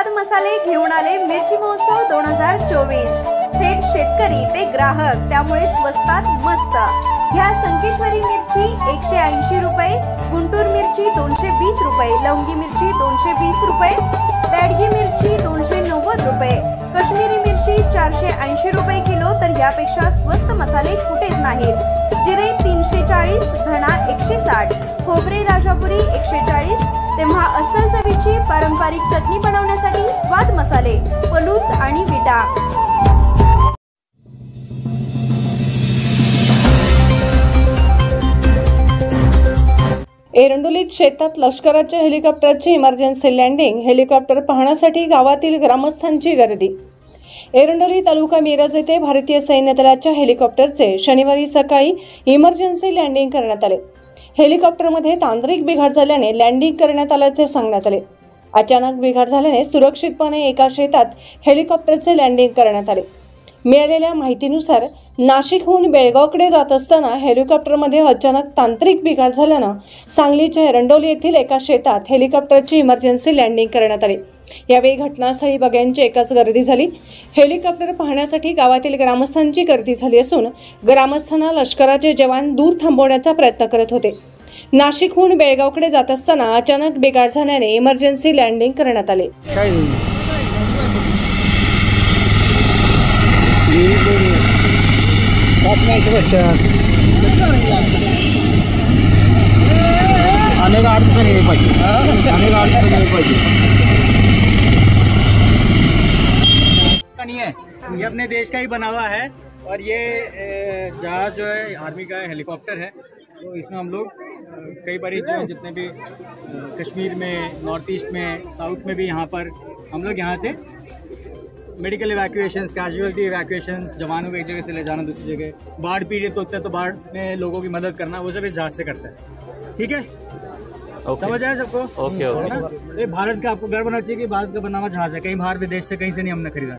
स्वाद मसाले घेऊन आले मिरची महोत्सव 2024। थेट शेतकरी ते ग्राहक, त्यामुळे स्वस्तात मस्त। घ्या संकेश्वरी मिरची 180 रुपये, गुंटूर मिरची 220 रुपये, लवंगी मिरची 220 रुपये, बॅडगी मिरची 290 रुपये, काश्मीरी मिरची 480 रुपये किलो। तर यापेक्षा स्वस्त मसाले कुठेच नाहीत। जिरे 340, धना 160, खोबरे राजापुरी 140। तेव्हा अस्सल चवीची पारंपरिक चटणी बनवण्यासाठी स्वाद मसाले, पलूस आणि विटा। एरंडोलीत शेतात लष्कराच्या हेलिकॉप्टरची इमर्जन्सी लँडिंग। हेलिकॉप्टर पाहण्यासाठी गावातील ग्रामस्थांची गर्दी। एरंडोली तालुका मिरज येथे भारतीय सैन्य दलाच्या हेलिकॉप्टरचे शनिवारी सकाळी इमर्जन्सी लँडिंग करण्यात आले। हेलिकॉप्टरमध्ये तांत्रिक बिघाड झाल्याने लँडिंग करण्यात आल्याचे सांगण्यात आले। अचानक बिघाड झाल्याने सुरक्षितपणे एका शेतात हेलिकॉप्टरचे लँडिंग करण्यात आले। मिळालेल्या माहितीनुसार नाशिकहून बेळगावकडे जात असताना हेलिकॉप्टरमध्ये अचानक तांत्रिक बिघाड झाल्यानं सांगलीच्या एरंडोली येथील एका शेतात हेलिकॉप्टरची इमर्जन्सी लँडिंग करण्यात आली। यावेळी घटनास्थळी बघ्यांची एकच गर्दी झाली। हेलिकॉप्टर पाहण्यासाठी गावातील ग्रामस्थांची गर्दी झाली असून ग्रामस्थांना लष्कराचे जवान दूर थांबवण्याचा प्रयत्न करत होते। नाशिकहून बेळगावकडे जात असताना अचानक बिघाड झाल्याने इमर्जन्सी लँडिंग करण्यात आले। अनेक अडचण नाही है, ये अपने देश का ही बना हुआ है। और ये जहाज जो है आर्मी का हेलीकॉप्टर है। तो इसमें हम लोग कई बार जो जितने भी कश्मीर में, नॉर्थ ईस्ट में, साउथ में भी यहाँ पर हम लोग यहाँ से मेडिकल इवैक्यूएशंस, कैजुअलिटी इवैक्यूएशंस, जवानों को एक जगह से ले जाना दूसरी जगह, बाढ़ पीड़ित होते हैं तो बाढ़ में लोगों की मदद करना, वो सब इस जहाज से करता है। ठीक है, समझ आया सबको? ओके। ये भारत का आपको गर्व होना चाहिए कि भारत का बना हुआ जहाज है, कहीं बाहर विदेश से कहीं से नहीं हमने खरीदा।